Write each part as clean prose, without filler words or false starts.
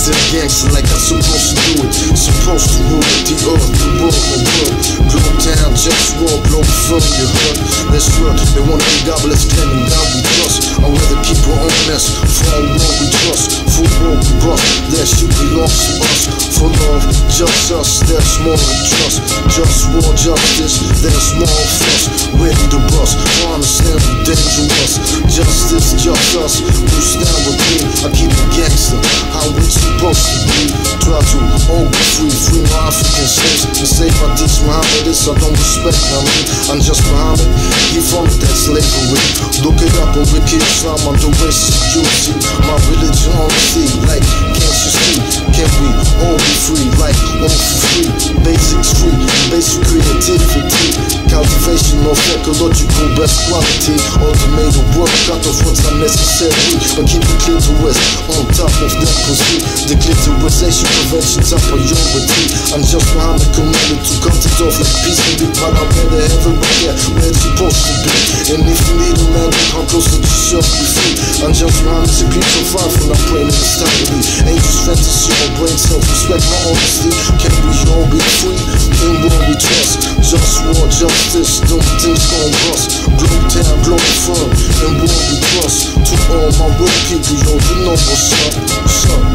still gangster like I'm supposed to do it. Supposed to rule the earth, the world, the world. Globe down, JustWar, Globalfirm, you heard? That's right, they wanna be godless, claiming God we trust. I'd rather keep our own mess, for our world we trust. For world we bust, that shit belongs to us. For love, just us, there's more than trust. JustWar, justice, there's more fuss. Ready to bust, understand we dangerous. Justice, just us, who stand with me. I keep it gangster, how we supposed to be. Try to all be free, free my African slaves. And save my deeds, Muhammadis, I don't respect, I mean, I'm just Muhammad. He from that slavery. Look it up on Wicked Islam, I'm the racist Jews. My religion on the sea, like, can't you see? Can we all be free, like, all for free? Basics free, basic creativity. Cultivation of ecological best quality. Automated work, cut off what's unnecessary. But keep the clitoris on top of that pussy. The clitorisation prevention's a priority. I'm just Muhammad commanded to cut it off like peace and be. But I'd rather have it right there where it's supposed to be. And if you need a man, come closer to yourself, be free. I'm just Muhammad, to keep so far from that praying in this time to be. Angels fantasy, my brain self-respect, my honesty. Can we all be free? In what we trust. JustWar, justice, them things gon' bust. Globe town, Globalfirm, in what we trust. To all my real people, yo, you know what's up, what's up.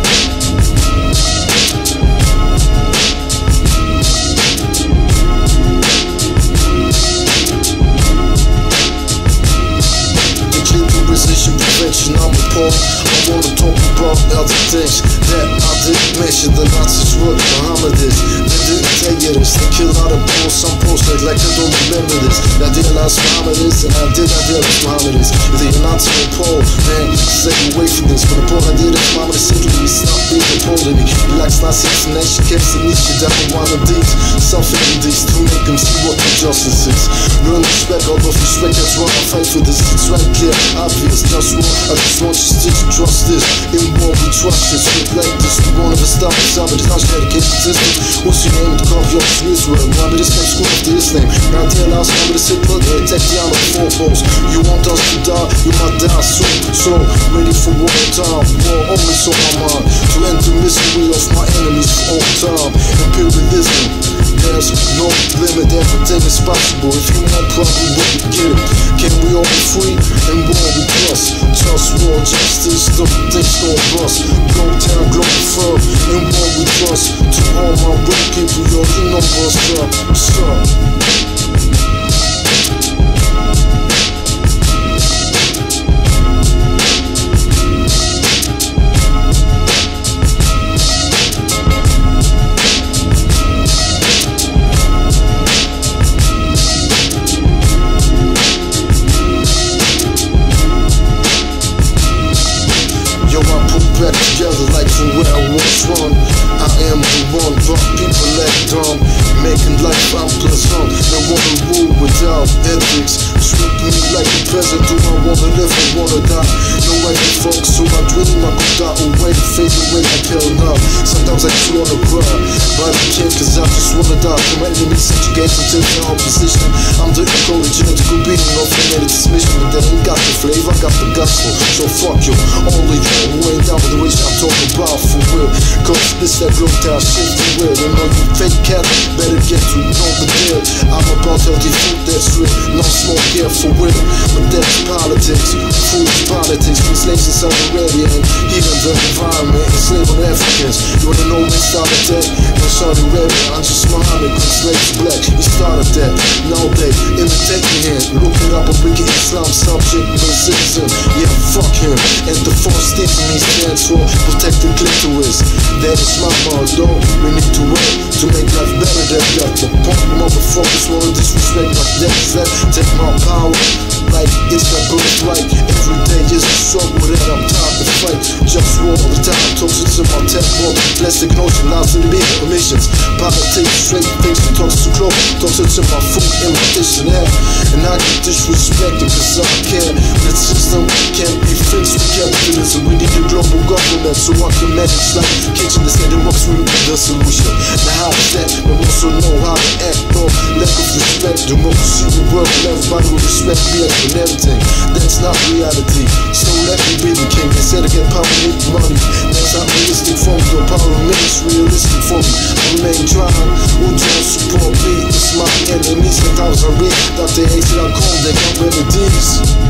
Prevention, I'm appalled. I wanna talk about other things that I didn't mention. The Nazis were Mohammedists. They didn't tell you this. They kill out of balls, some posted like they don't remember this. I realized Mohammedists, and I did not realize Mohammedists. If they're not so appalled, man, stay away from this. But the point I did is Mohammed simply stop being appalled at me. He likes Nazis and she kept the niche down on one of these. Suffering these to make them see what the justice is. Learn respect, out of respect, that's why I fight for this. It's right clear, obvious. JustWar, I just want you to trust this. In what we trust this, with like this. We won't ever stop this out of this house dedication system. What's your name? To carve your Israel. Remember this name, school after his name. Now dear last number, this hit plug, yeah, take the out of 4 posts. You want us to die, you might die soon. So, ready for war time. War always on my mind. To end the misery of my enemies for all time. Imperialism, there's no limit, everything is possible. If you want probably what you get it. Can we all be free? And what we trust. JustWar, justice, the things gon' bust. Go town, Globalfirm, and what we trust. To all my real people, yo, you know what's up, what's up. Back together like from where I was from. I am the one, but people act dumb, making life unpleasant. They wanna rule without ethics. Treat me like a peasant. Do I wanna live or wanna die? No way to focus on my dream. I could die away, fade away like hell now. Sometimes I just wanna cry, but I can't cause I just wanna die. From enemies subjugated to the opposition. I'm the ecological being of humanity's mission. But they ain't got the flavor, I got the gospel. So fuck you, all of you who ain't down with the rich I'm talking about for real. Cause this that glow down shit for real. And all you fake cats better get to know the deal. I'm about healthy food that's real. No smoke here for real. But that's politics. Food is politics. When slaves in Saudi Arabia and healing the environment, enslaving Africans. You wanna know when started that? In Saudi Arabia, I'm just Muhammad, cause slaves black. He started that. Now they imitate me here. Looking up a wicked Islam subject, but citizen. Yeah, fuck him. And the force things he stands for protect the clitoris. That is my motto. We need to work to make life better than that. The punk motherfuckers wanna disrespect my that. Take my power like it's that birthright. Every day is a struggle that I'm tired to fight. JustWar all the time, toxic to my tech world. Plastic notion, lies to the big emissions. Politics, straight things, toxic to clothes. Toxic to my food and my dictionary. And I get disrespected cause I care. The system can't be fixed with capitalism. We need a global government so I can manage like kitchen. This and works will be the solution. Now how is that? But also know how to act. No lack of respect. Democracy will work. Everybody will respect me and everything. That's not reality. So let me be the king. Instead of get power, make money. That's not realistic for me, the power makes realistic for me. My main drive, who don't support me, it's my enemies. 1000 read that they hate it, I come, they got remedies.